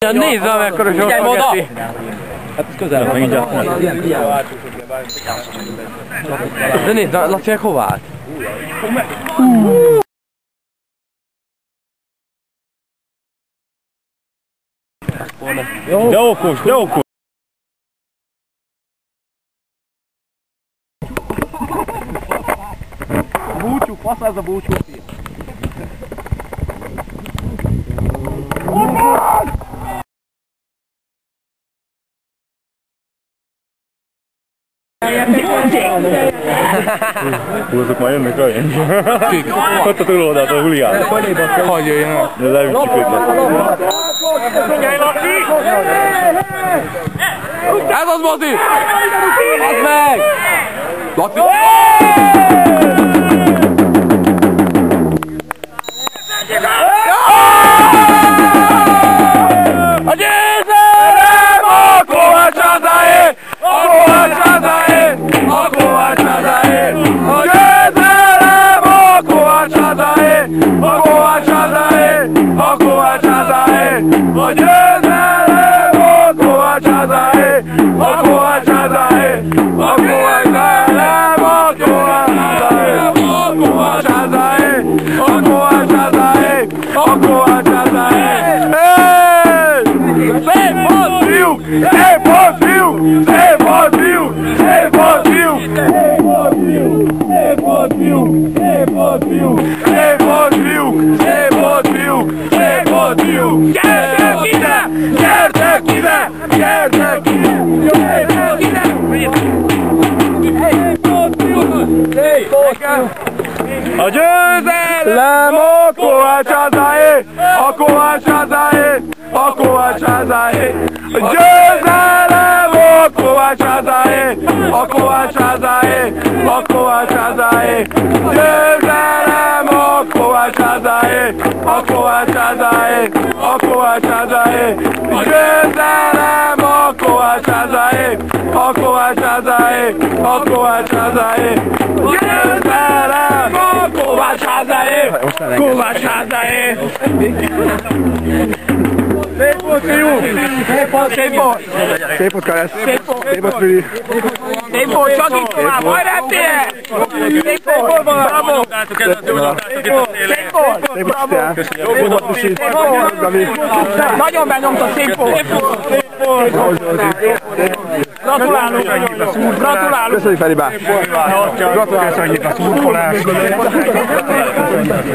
Nézd rá, mekkora sok spagetti! Hát közel van, így de nézd, Lacinek hova állt? De okos, de okos! Búcsú, fasz ez a búcsú! Húzok már jönnek olyan. Ott a túloldalt a huligán. Hagyj jöjjön. De leütjük őket. Ez az, Mati! Add meg! Laci! A győzelem a Kovácsázáé! A Kovácsázáé! A Kovácsázáé! A győzelem a Kovácsázáé! A Kovácsázáé! A Kovácsázáé! A győzelem a Kovácsázáé! A Kovácsázáé! A Kovácsázáé! A Kovácsázáé! A Kovácsázáé! A Kovácsázáé! A Kovácsázáé! Szép volt fiúk! Szép volt fiúk! Szép volt fiúk! Szép volt fiúk! Szép volt fiúk! Szép volt fiúk! Szép volt fiúk! Szép volt fiúk! Szép volt fiúk! Gyertek ide! Gyertek ide! Gyertek ide! Gyertek ide! Szép volt fiúk! Szép volt fiúk! A győzelem a Kovácsázáé! A Kovácsázáé! A Kovácsázáé! A győzelem a Kovácsázáé! A Kovácsázáé! A Kovácsázáé! Győzelem a Kovácsázáé! A Kovácsázáé! A Kovácsázáé! Győzelem a Kovácsázáé! A Kovácsázáé! A Kovácsázáé! Győzelem a Kovácsázáé! Kovácsázáé! Szép volt, fiú! Szép volt, szép volt! Szép volt, Karesz! Szép volt! Szép volt, Füli! Szép volt, csak itt tovább! Hajrá, Pierre! Szép volt, bravo! Szép volt! Szép volt, bravo! Szép volt, Pusi! Nagyon benyomta, szép volt! Szép volt! Gratulálunk! Gratulálunk! Köszönjük, Feribe! Gratulálunk! Köszönjük a szurkolást!